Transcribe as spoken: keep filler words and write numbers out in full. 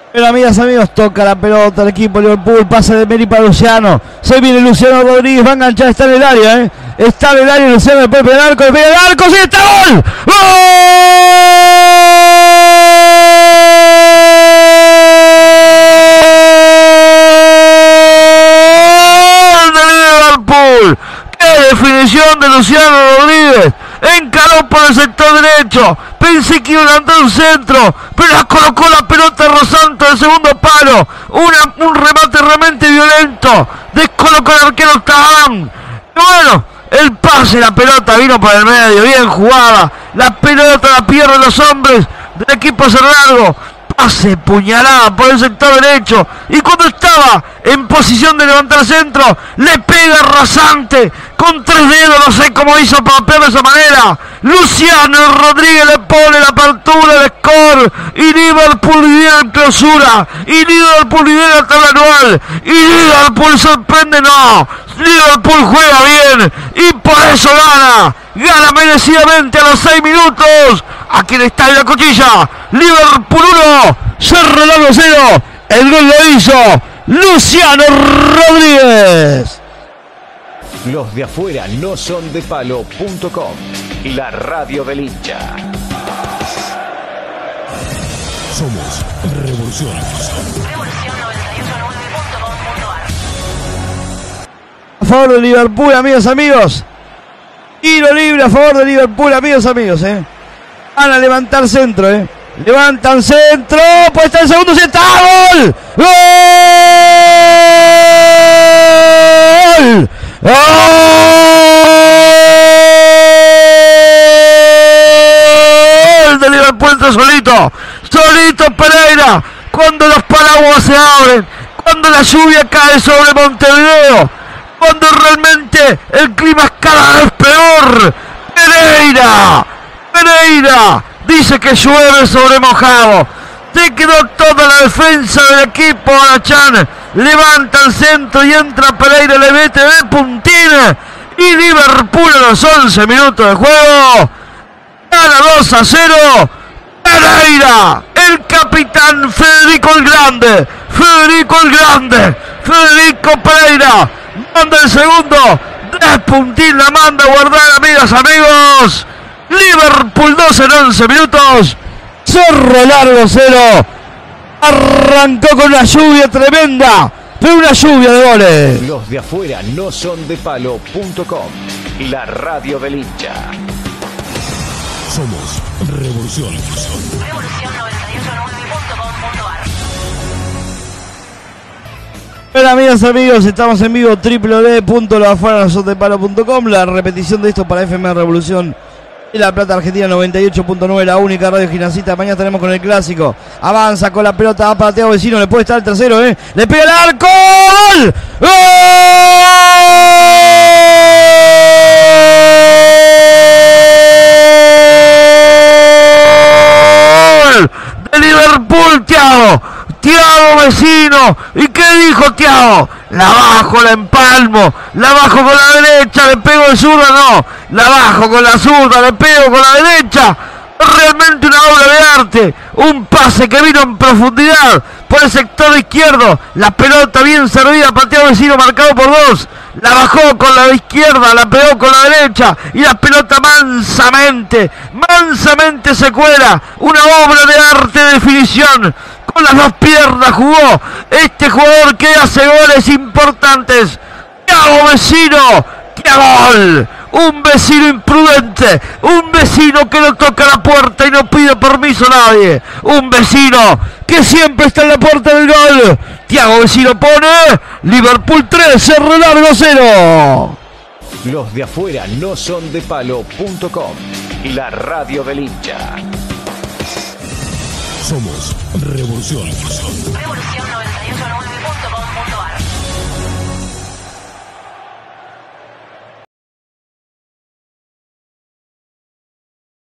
Pero amigas, amigos, toca la pelota el equipo Liverpool, pase de Meri para Luciano, se viene Luciano Rodríguez, va a enganchar, está en el área, ¿eh? Está en el área, Luciano le puede pegar el arco, le pega el arco, ¡sí, está gol! ¡Gol de Liverpool! ¡Qué definición de Luciano Rodríguez! Encaró por el sector derecho, pensé que iba a levantar un centro, pero la colocó la pelota rozando del segundo palo, Una, un remate realmente violento, descolocó al arquero Tabán. Y bueno, el pase, la pelota vino por el medio, bien jugada, la pelota la pierden los hombres del equipo Cerralbo, pase, puñalada por el sector derecho, y cuando estaba en posición de levantar centro, le pega rasante, con tres dedos, no sé cómo hizo para pegar de esa manera. Luciano Rodríguez le pone la apertura del score, y Liverpool lidera en clausura, y Liverpool lidera la tabla anual, y Liverpool sorprende, no, Liverpool juega bien, y por eso gana, gana merecidamente a los seis minutos, aquí en el Estadio La Cuchilla. Liverpool uno, Cerro cero, el gol lo hizo Luciano Rodríguez. Los de afuera no son de palo punto com, la radio del hincha. Somos Revolución. A favor de Liverpool, amigos, amigos. Tiro libre a favor de Liverpool, amigos, amigos, eh. Van a levantar centro, eh. Levantan centro, pues está el segundo, se está, ¡gol! ¡Gol! ¡Gol de Liverpool! Entra solito, solito Pereira, cuando los paraguas se abren, cuando la lluvia cae sobre Montevideo, cuando realmente el clima es cada vez peor. Pereira, Pereira dice que llueve sobre mojado. Se quedó toda la defensa del equipo Arachán. Levanta el centro y entra Pereira, le mete de puntín. Y Liverpool a los once minutos de juego gana dos a cero. Pereira, el capitán Federico el Grande. Federico el Grande. Federico Pereira manda el segundo. De puntín la manda a guardar, amigas, amigos. Liverpool dos en once minutos. Cerro Largo cero. Arrancó con una lluvia tremenda, pero una lluvia de goles. Los de afuera no son de palo punto com, la radio del hincha. Somos Revolución. Revolución noventa y ocho nueve punto com punto a r. Hola amigas, amigos, estamos en vivo doble u doble u doble u punto los afuera no son de palo punto com. La repetición de esto para F M Revolución y La Plata Argentina noventa y ocho punto nueve, la única radio ginecita. Mañana tenemos con el clásico. Avanza con la pelota, va para Thiago Vecino, le puede estar el tercero, ¿eh? Le pega el arco. ¡Gol! ¡Gol! De Liverpool, Thiago. Thiago Vecino. ¿Y qué dijo Thiago? La bajo, la empalmo, la bajo con la derecha, le pego de zurda, no, la bajo con la zurda, le pego con la derecha. Realmente una obra de arte, un pase que vino en profundidad por el sector izquierdo, la pelota bien servida para Thiago Vecino, marcado por dos, la bajó con la izquierda, la pegó con la derecha y la pelota mansamente, mansamente se cuela, una obra de arte de definición. Con las dos piernas jugó este jugador que hace goles importantes. Thiago Vecino, ¡qué gol! Un vecino imprudente, un vecino que no toca la puerta y no pide permiso a nadie, un vecino que siempre está en la puerta del gol. Thiago Vecino pone Liverpool tres, Cerro Largo cero. Los de afuera no son de palo punto com, la radio del hincha. Somos Revolución. Revolución noventa y ocho nueve punto com punto a r.